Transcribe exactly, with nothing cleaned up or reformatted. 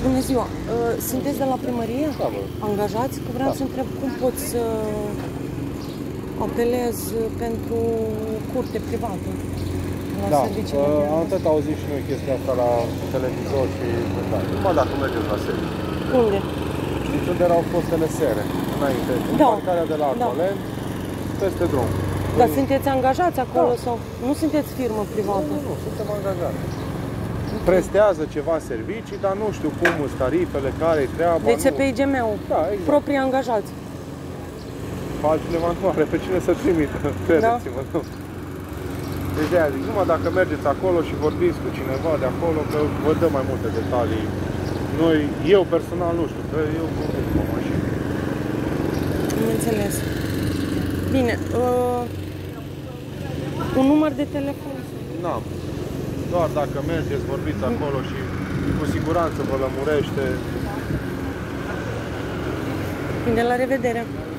Bună ziua! Sunteți de la primărie? Da, bă. Angajați? Că vreau Da. să întreb cum pot să apelez pentru curte privată la Da, serviciile uh, de... am tot auzit și noi chestia asta la televizor și da, numai dacă mergeți la serviciu. Unde? Știți unde erau fostele sere înainte? În Da. parcarea de la Da. Acolen, peste drum. Dar În- sunteți angajați acolo Da. sau nu sunteți firmă privată? Nu, nu, nu, suntem angajați. Prestează ceva servicii, dar nu știu cum sunt tarifele, care-i treaba. Deci nu... pe I G M-ul, Da, exact. proprii angajați. Pe altcineva nu are pe cine să trimită, credeți-mă, nu. Deci de aia zic, numai dacă mergeți acolo și vorbiți cu cineva de acolo, că vă dă mai multe detalii. Noi, eu personal nu știu, că eu vorbesc cu o mașină. Am înțeles. Bine, uh, un număr de telefon? N-am. Doar dacă mergeți, vorbiți acolo și cu siguranță vă lămurește. Bine, la revedere!